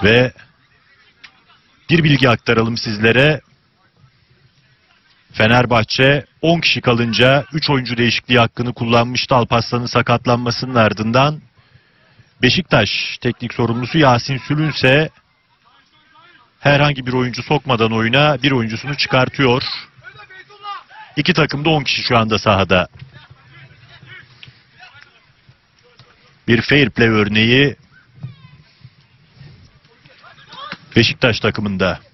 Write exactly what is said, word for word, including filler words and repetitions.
Ve bir bilgi aktaralım sizlere. Fenerbahçe on kişi kalınca üç oyuncu değişikliği hakkını kullanmıştı Alparslan'ın sakatlanmasının ardından. Beşiktaş teknik sorumlusu Yasin Sülün ise herhangi bir oyuncu sokmadan oyuna bir oyuncusunu çıkartıyor. İki takım da on kişi şu anda sahada. Bir fair play örneği Beşiktaş takımında.